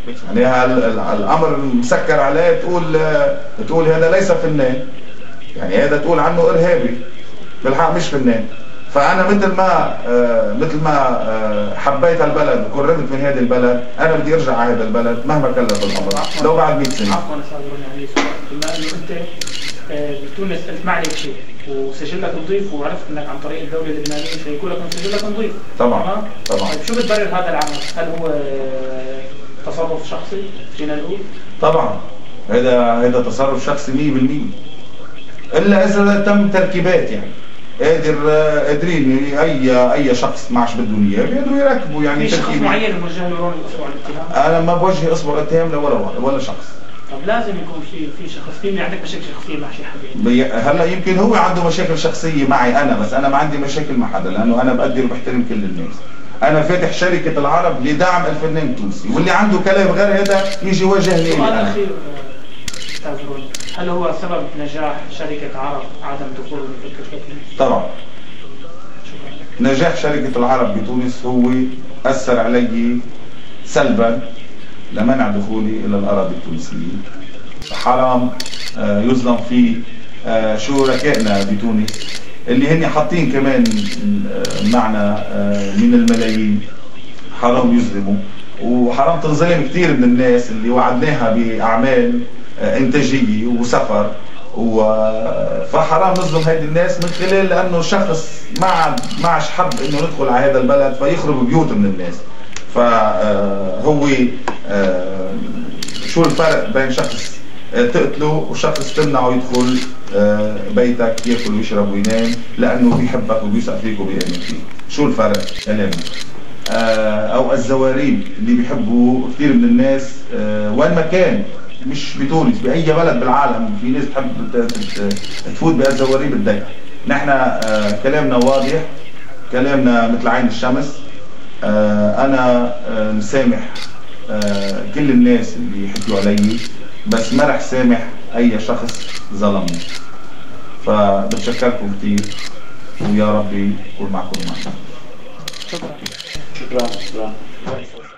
يعني الامر مسكر عليه، تقول هذا ليس فنان، يعني هذا تقول عنه ارهابي، بالحق مش فنان. فانا مثل ما حبيت البلد وقربت من هذه البلد، انا بدي ارجع على هذا البلد مهما كلف الامر لو بعد 100 سنه. عفوا استاذ يعني سؤال، بما انه انت بتونس قلت معلك شيء وسجلك نظيف وعرفت انك عن طريق الدوله اللبنانيه فيقول لك سجلك نظيف. طبعا طبعا. طيب شو بتبرر هذا العمل؟ هل هو تصرف شخصي فينا نقول؟ طبعا هذا تصرف شخصي 100%، الا اذا تم تركيبات، يعني قادرين اي شخص معش بدهم اياه بيقدروا يركبوا، يعني في شخص معين موجه له اصبع الاتهام؟ انا ما بوجه اصبع الاتهام ولا شخص. طب لازم يكون في شخص، في عندك مشاكل شخصيه مع شي حدا؟ هلا يمكن هو عنده مشاكل شخصيه معي انا، بس انا ما عندي مشاكل مع حدا، لانه انا بقدر وبحترم كل الناس. انا فاتح شركه العرب لدعم الفنان التونسي، واللي عنده كلام غير هذا يجي يواجهني. سؤال اخير استاذ روني، هل هو سبب نجاح شركه عرب عدم دخول الفكر؟ طبعا. شكرا. نجاح شركه العرب بتونس هو اثر علي سلبا لمنع دخولي الى الاراضي التونسيه. حرام يظلم فيه شركائنا بتونس اللي هن حاطين كمان معنا من الملايين. حرام يظلموا، وحرام تنظلم كثير من الناس اللي وعدناها باعمال انتاجيه وسفر، فحرام نظلم هيدي الناس من خلال لانه شخص ما عادش حب انه ندخل على هذا البلد فيخرب بيوت من الناس. فهو شو الفرق بين شخص تقتله وشخص تمنعه يدخل بيتك ياكل ويشرب وينام لانه بيحبك وبيثق فيك وبيامن فيك؟ شو الفرق؟ كلامنا. او الزواريب اللي بيحبوا كثير من الناس وين ما كان، مش بتونس، باي بلد بالعالم في ناس تحب تفوت بالزواريب الضيقه. نحن كلامنا واضح، كلامنا مثل عين الشمس. انا مسامح كل الناس اللي حكوا علي، بس ما رح سامح اي شخص ظلمني. فبتشكركم كثير، ويا ربي يكون معكم معنا. شكرا. شكرا.